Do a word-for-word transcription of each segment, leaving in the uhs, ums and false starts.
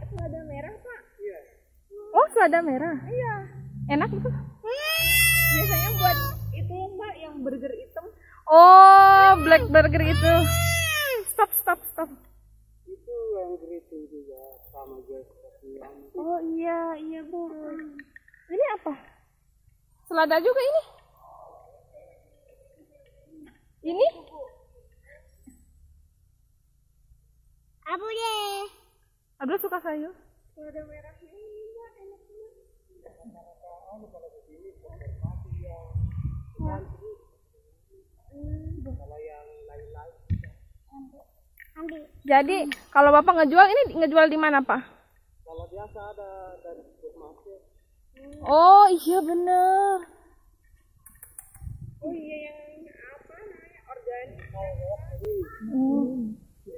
selada merah, Pak. Iya. Oh, selada merah. Iya. Enak itu. Biasanya buat itu, Mbak, yang burger hitam. Oh, black burger itu. Stop, stop, stop. Itu yang geriting juga sama juga seperti yang Oh iya, iya Bu. Ini apa? Selada juga ini. Ini? Abu deh. Abdul suka sayur. Selada merahnya ini, Mbak, enak banget. kalau yang lain-lain. Ambil. Jadi kalau Bapak ngejual ini ngejual di mana, Pak? Kalau biasa ada dari supermarket. Oh, iya bener. Oh iya, yang apa namanya? Organik. Hmm.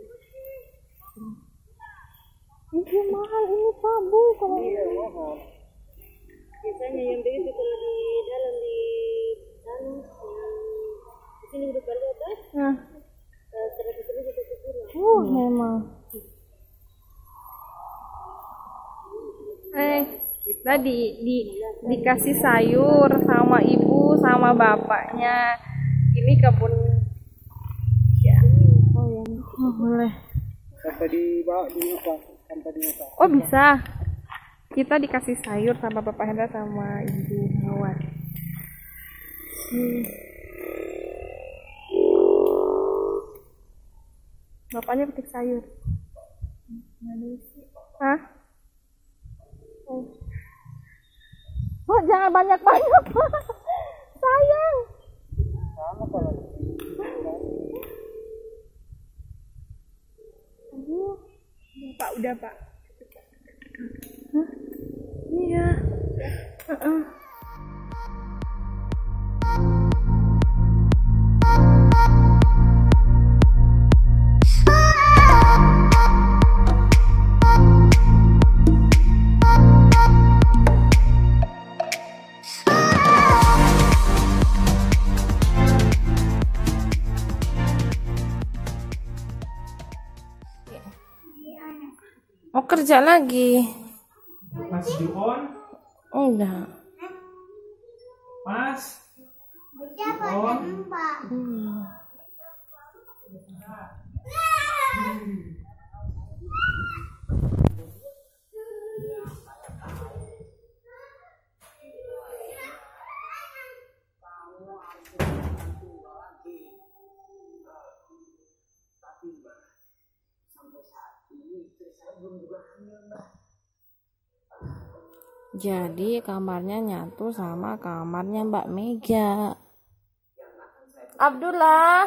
Ini mahal ini, Pak, Bu, kalau Iya, mahal. Biasanya yang beli itu kalau di dalam di anu di sini udah balik atas. Nah. Seratus ribu satu kilo. Uh, memang. Eh, kita di, di dikasih sayur sama ibu sama bapaknya. Ini kebun. Ya. Oh ya, oh, boleh. Sampai di bawah di muka, sampai di muka. Oh bisa. Kita dikasih sayur sama Bapak Hendra sama Ibu Hawan. Hmm. Bapaknya petik sayur. Hah? Oh. Oh, jangan banyak-banyak, Pak. Sayang. Sama kalau Aduh. Pak, udah Pak. Hah? Iya. Uh-uh. Mau kerja lagi? Mas Juon, Oh, enggak. Mas Hmm. Jadi kamarnya nyatu sama kamarnya Mbak Mega. Abdullah.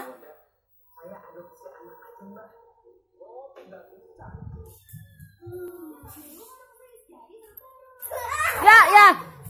Ya, ya.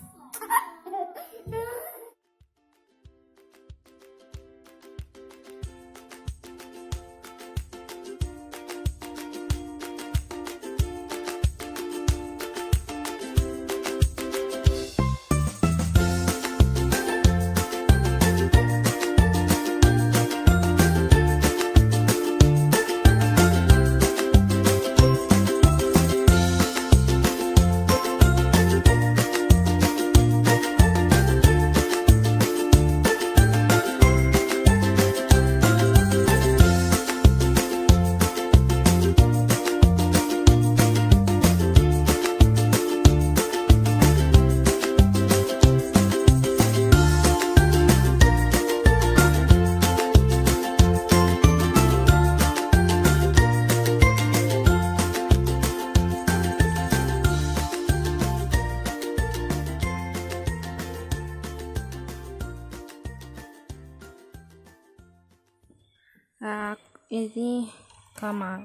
Nah, ini kamar.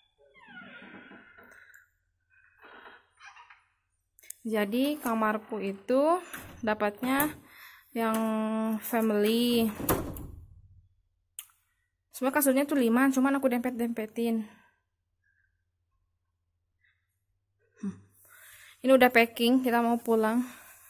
Jadi kamarku itu dapatnya yang family. Sebenarnya kasurnya tuh lima, cuman aku dempet-dempetin. Hmm. Ini udah packing, kita mau pulang.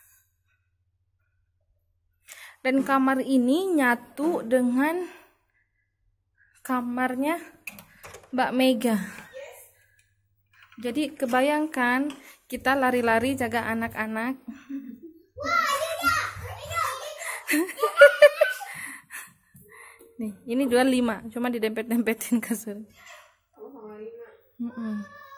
Dan kamar ini nyatu dengan kamarnya Mbak Mega. Jadi kebayangkan kita lari-lari jaga anak-anak. Nih, ini jual lima, cuma didempet-dempetin kasur. Mm-mm.